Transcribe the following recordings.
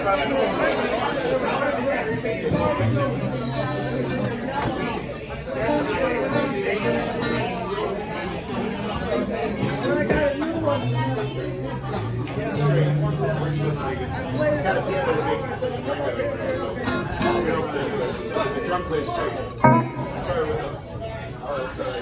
Drum plays straight. Sorry with them. Oh, sorry.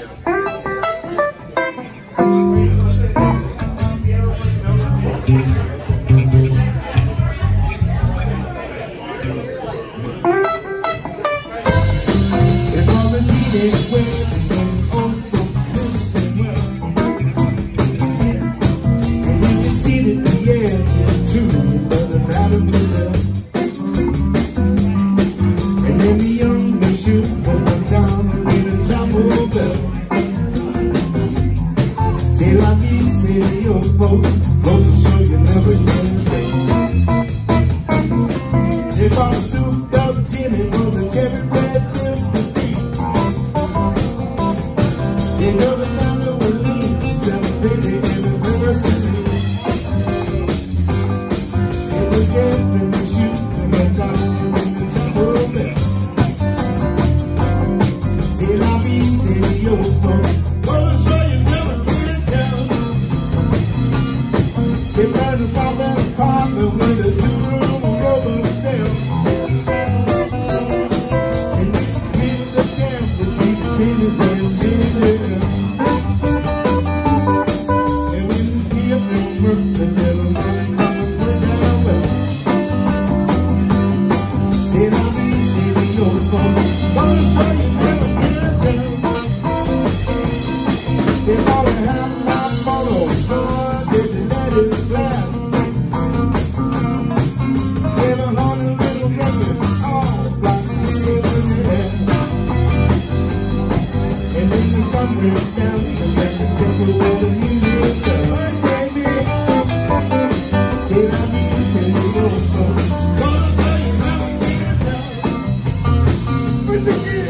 If all the needed way on from this and well, and we can see that the air too doesn't matter myself. And then the young shoot when I'm down in a chapel bell. Say la vie, say your folk, closer so you never can fail. If I'm souped up Jimmy was a cherry red sympathy, they never down to a lead, celebrated anniversary. It was dead when they shoot when I'm down in the chapel bell. Say la vie, say your folk, closer so you never can tell. They burn us out in the carpet with a two-room rubber cell. And we hit the camp with deep pennies and dinner. And when we up on Murph, the little man come and put down well. Say la vie, say your folk, closer so you never can tell. They all have my photo, Lord, they let it fly. 700 little records, all black in the air. And then the sun went down, and let the temple where the music fell. Baby, say la vie, say your folk, gonna tell you never can tell. With the kid.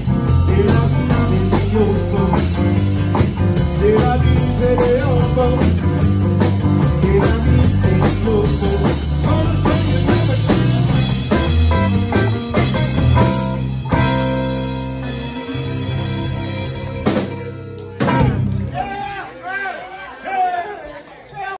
Say la vie, say your folk.